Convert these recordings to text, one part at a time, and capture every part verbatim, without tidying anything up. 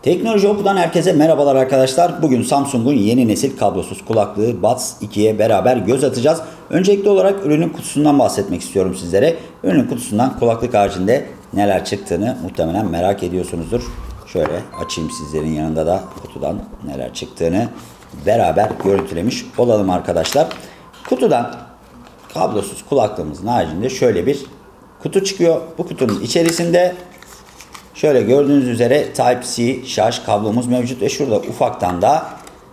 Teknoloji Oku'dan herkese merhabalar arkadaşlar. Bugün Samsung'un yeni nesil kablosuz kulaklığı Buds ikiye beraber göz atacağız. Öncelikli olarak ürünün kutusundan bahsetmek istiyorum sizlere. Ürünün kutusundan kulaklık haricinde neler çıktığını muhtemelen merak ediyorsunuzdur. Şöyle açayım sizlerin yanında da kutudan neler çıktığını beraber görüntülemiş olalım arkadaşlar. Kutudan kablosuz kulaklığımızın haricinde şöyle bir kutu çıkıyor. Bu kutunun içerisinde şöyle gördüğünüz üzere Type-C şarj kablomuz mevcut ve şurada ufaktan da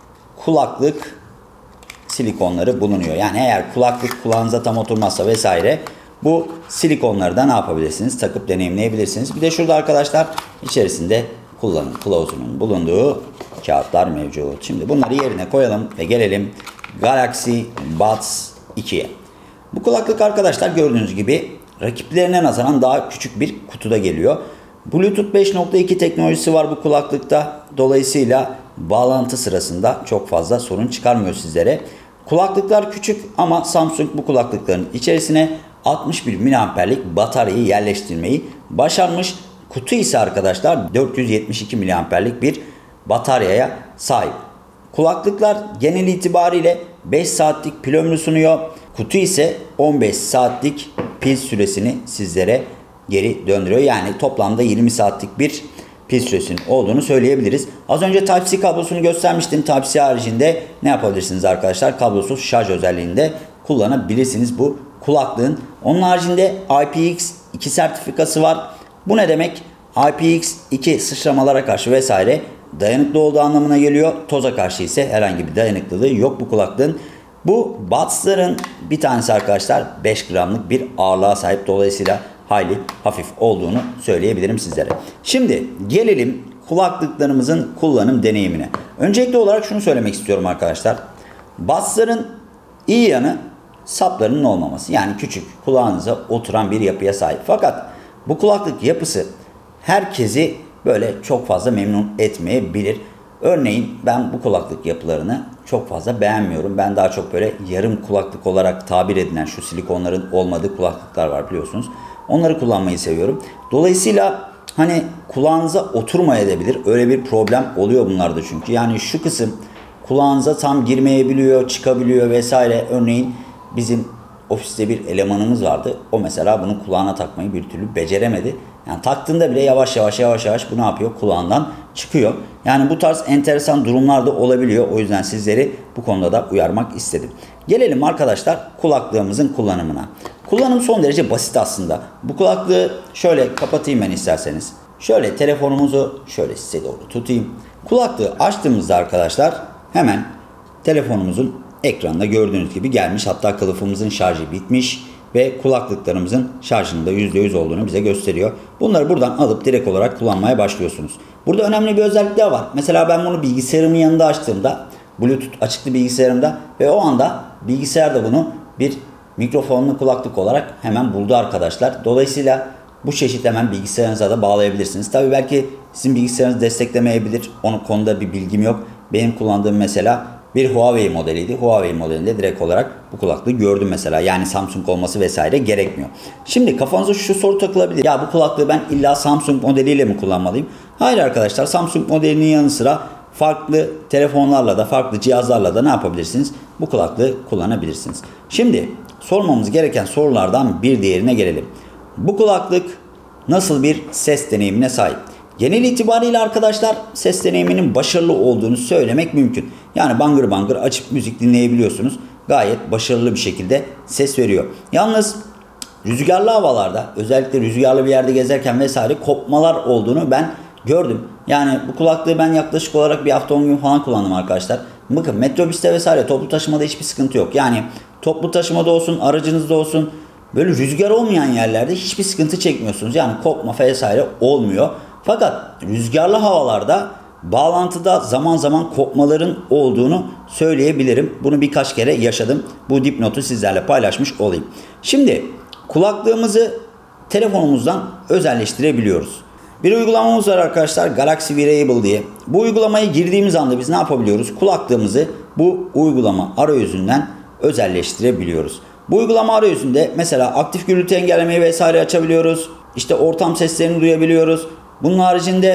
kulaklık silikonları bulunuyor. Yani eğer kulaklık kulağınıza tam oturmazsa vesaire bu silikonları da ne yapabilirsiniz? Takıp deneyimleyebilirsiniz. Bir de şurada arkadaşlar içerisinde kullanım kılavuzunun bulunduğu kağıtlar mevcut. Şimdi bunları yerine koyalım ve gelelim Galaxy Buds ikiye. Bu kulaklık arkadaşlar gördüğünüz gibi rakiplerine nazaran daha küçük bir kutuda geliyor. Bluetooth beş nokta iki teknolojisi var bu kulaklıkta. Dolayısıyla bağlantı sırasında çok fazla sorun çıkarmıyor sizlere. Kulaklıklar küçük ama Samsung bu kulaklıkların içerisine altmış bir miliamperlik bataryayı yerleştirmeyi başarmış. Kutu ise arkadaşlar dört yüz yetmiş iki miliamperlik bir bataryaya sahip. Kulaklıklar genel itibariyle beş saatlik pil ömrü sunuyor. Kutu ise on beş saatlik pil süresini sizlere geri döndürüyor. Yani toplamda yirmi saatlik bir pil süresinin olduğunu söyleyebiliriz. Az önce Type-C kablosunu göstermiştim. Type-C haricinde ne yapabilirsiniz arkadaşlar? Kablosuz şarj özelliğinde kullanabilirsiniz bu kulaklığın. Onun haricinde I P X iki sertifikası var. Bu ne demek? I P X iki sıçramalara karşı vesaire dayanıklı olduğu anlamına geliyor. Toza karşı ise herhangi bir dayanıklılığı yok bu kulaklığın. Bu Buds'ların bir tanesi arkadaşlar beş gramlık bir ağırlığa sahip. Dolayısıyla hayli hafif olduğunu söyleyebilirim sizlere. Şimdi gelelim kulaklıklarımızın kullanım deneyimine. Öncelikli olarak şunu söylemek istiyorum arkadaşlar. Buds'ların iyi yanı saplarının olmaması. Yani küçük kulağınıza oturan bir yapıya sahip. Fakat bu kulaklık yapısı herkesi böyle çok fazla memnun etmeyebilir. Örneğin ben bu kulaklık yapılarını çok fazla beğenmiyorum. Ben daha çok böyle yarım kulaklık olarak tabir edilen şu silikonların olmadığı kulaklıklar var biliyorsunuz. Onları kullanmayı seviyorum. Dolayısıyla hani kulağınıza oturmayabilir. Öyle bir problem oluyor bunlarda çünkü. Yani şu kısım kulağınıza tam girmeyebiliyor, çıkabiliyor vesaire. Örneğin bizim ofiste bir elemanımız vardı. O mesela bunu kulağına takmayı bir türlü beceremedi. Yani taktığında bile yavaş yavaş yavaş yavaş bu ne yapıyor? Kulağından çıkıyor. Yani bu tarz enteresan durumlar da olabiliyor. O yüzden sizleri bu konuda da uyarmak istedim. Gelelim arkadaşlar kulaklığımızın kullanımına. Kullanım son derece basit aslında. Bu kulaklığı şöyle kapatayım ben isterseniz. Şöyle telefonumuzu şöyle size doğru tutayım. Kulaklığı açtığımızda arkadaşlar hemen telefonumuzun ekranında gördüğünüz gibi gelmiş. Hatta kılıfımızın şarjı bitmiş ve kulaklıklarımızın şarjının da yüzde yüz olduğunu bize gösteriyor. Bunları buradan alıp direkt olarak kullanmaya başlıyorsunuz. Burada önemli bir özellik daha var. Mesela ben bunu bilgisayarımın yanında açtığımda Bluetooth açıklı bilgisayarımda ve o anda bilgisayar da bunu bir mikrofonlu kulaklık olarak hemen buldu arkadaşlar. Dolayısıyla bu çeşit hemen bilgisayarınıza da bağlayabilirsiniz. Tabii belki sizin bilgisayarınız desteklemeyebilir. Onun konuda bir bilgim yok. Benim kullandığım mesela bir Huawei modeliydi. Huawei modelinde direkt olarak bu kulaklığı gördüm mesela. Yani Samsung olması vesaire gerekmiyor. Şimdi kafanıza şu soru takılabilir. Ya bu kulaklığı ben illa Samsung modeliyle mi kullanmalıyım? Hayır arkadaşlar, Samsung modelinin yanı sıra farklı telefonlarla da farklı cihazlarla da ne yapabilirsiniz? Bu kulaklığı kullanabilirsiniz. Şimdi sormamız gereken sorulardan bir diğerine gelelim. Bu kulaklık nasıl bir ses deneyimine sahip? Genel itibariyle arkadaşlar ses deneyiminin başarılı olduğunu söylemek mümkün. Yani bangır bangır açıp müzik dinleyebiliyorsunuz. Gayet başarılı bir şekilde ses veriyor. Yalnız rüzgarlı havalarda, özellikle rüzgarlı bir yerde gezerken vesaire kopmalar olduğunu ben gördüm. Yani bu kulaklığı ben yaklaşık olarak bir hafta on gün falan kullandım arkadaşlar. Bakın metrobüste vesaire toplu taşımada hiçbir sıkıntı yok. Yani toplu taşımada olsun, aracınızda olsun, böyle rüzgar olmayan yerlerde hiçbir sıkıntı çekmiyorsunuz. Yani kopma vesaire olmuyor. Fakat rüzgarlı havalarda bağlantıda zaman zaman kopmaların olduğunu söyleyebilirim. Bunu birkaç kere yaşadım. Bu dipnotu sizlerle paylaşmış olayım. Şimdi kulaklığımızı telefonumuzdan özelleştirebiliyoruz. Bir uygulamamız var arkadaşlar, Galaxy Wearable diye. Bu uygulamayı girdiğimiz anda biz ne yapabiliyoruz? Kulaklığımızı bu uygulama arayüzünden özelleştirebiliyoruz. Bu uygulama arayüzünde mesela aktif gürültü engellemeyi vesaire açabiliyoruz. İşte ortam seslerini duyabiliyoruz. Bunun haricinde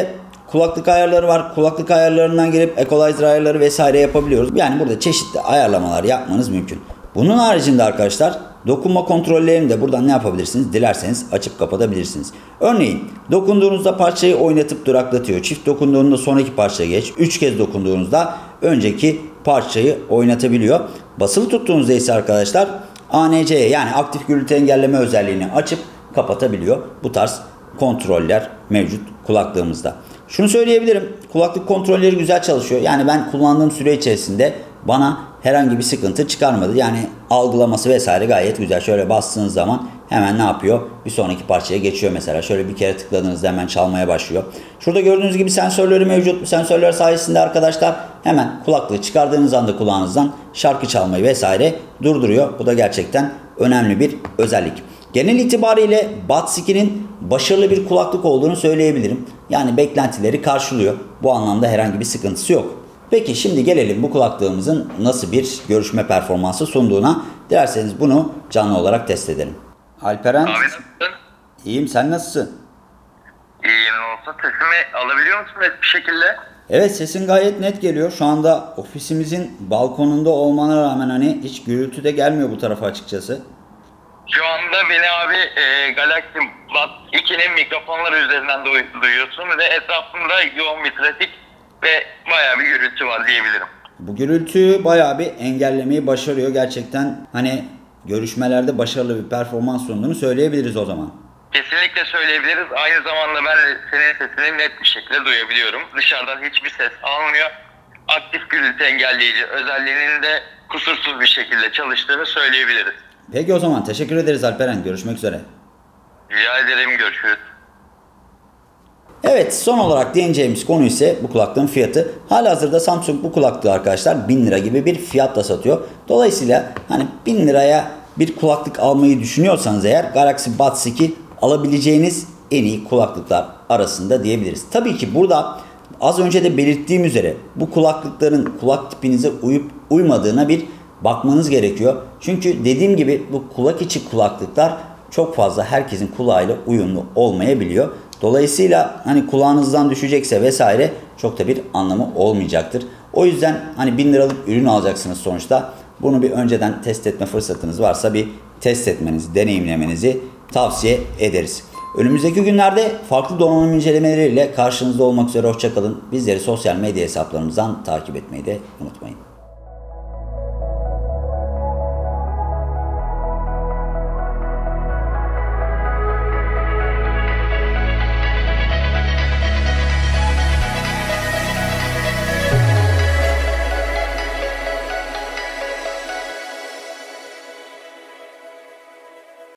kulaklık ayarları var. Kulaklık ayarlarından gelip equalizer ayarları vesaire yapabiliyoruz. Yani burada çeşitli ayarlamalar yapmanız mümkün. Bunun haricinde arkadaşlar dokunma kontrollerini de buradan ne yapabilirsiniz? Dilerseniz açıp kapatabilirsiniz. Örneğin dokunduğunuzda parçayı oynatıp duraklatıyor. Çift dokunduğunda sonraki parçaya geç. Üç kez dokunduğunuzda önceki parçayı oynatabiliyor. Basılı tuttuğunuzda ise arkadaşlar A N C'ye yani aktif gürültü engelleme özelliğini açıp kapatabiliyor. Bu tarz kontroller mevcut kulaklığımızda. Şunu söyleyebilirim. Kulaklık kontrolleri güzel çalışıyor. Yani ben kullandığım süre içerisinde bana herhangi bir sıkıntı çıkarmadı. Yani algılaması vesaire gayet güzel. Şöyle bastığınız zaman hemen ne yapıyor? Bir sonraki parçaya geçiyor mesela. Şöyle bir kere tıkladığınızda hemen çalmaya başlıyor. Şurada gördüğünüz gibi sensörleri mevcut. Bu sensörler sayesinde arkadaşlar hemen kulaklığı çıkardığınız anda kulağınızdan şarkı çalmayı vesaire durduruyor. Bu da gerçekten önemli bir özellik. Genel itibariyle Buds iki'nin başarılı bir kulaklık olduğunu söyleyebilirim. Yani beklentileri karşılıyor. Bu anlamda herhangi bir sıkıntısı yok. Peki şimdi gelelim bu kulaklığımızın nasıl bir görüşme performansı sunduğuna. Dilerseniz bunu canlı olarak test edelim. Alperen. Abi nasılsın? İyiyim, sen nasılsın? İyiyim olsa sesimi alabiliyor musun net bir şekilde? Evet, sesin gayet net geliyor. Şu anda ofisimizin balkonunda olmana rağmen hani hiç gürültü de gelmiyor bu tarafa açıkçası. Şu anda beni abi e, Galaxy Buds iki'nin mikrofonları üzerinden duy- duyuyorsun ve etrafında yoğun bir trafik ve bayağı bir gürültü var diyebilirim. Bu gürültüyü bayağı bir engellemeyi başarıyor. Gerçekten hani görüşmelerde başarılı bir performans sunduğunu söyleyebiliriz o zaman. Kesinlikle söyleyebiliriz. Aynı zamanda ben de senin sesini net bir şekilde duyabiliyorum. Dışarıdan hiçbir ses almıyor. Aktif gürültü engelleyici özelliğinin de kusursuz bir şekilde çalıştığını söyleyebiliriz. Peki o zaman teşekkür ederiz Alperen. Görüşmek üzere. Rica ederim, görüşürüz. Evet, son olarak değineceğimiz konu ise bu kulaklığın fiyatı. Halihazırda Samsung bu kulaklığı arkadaşlar bin lira gibi bir fiyatla satıyor. Dolayısıyla hani bin liraya bir kulaklık almayı düşünüyorsanız eğer Galaxy Buds iki alabileceğiniz en iyi kulaklıklar arasında diyebiliriz. Tabii ki burada az önce de belirttiğim üzere bu kulaklıkların kulak tipinize uyup uymadığına bir bakmanız gerekiyor. Çünkü dediğim gibi bu kulak içi kulaklıklar çok fazla herkesin kulağıyla uyumlu olmayabiliyor. Dolayısıyla hani kulağınızdan düşecekse vesaire çok da bir anlamı olmayacaktır. O yüzden hani bin liralık ürün alacaksınız sonuçta. Bunu bir önceden test etme fırsatınız varsa bir test etmenizi, deneyimlemenizi tavsiye ederiz. Önümüzdeki günlerde farklı donanım incelemeleriyle karşınızda olmak üzere hoşça kalın. Bizleri sosyal medya hesaplarımızdan takip etmeyi de unutmayın.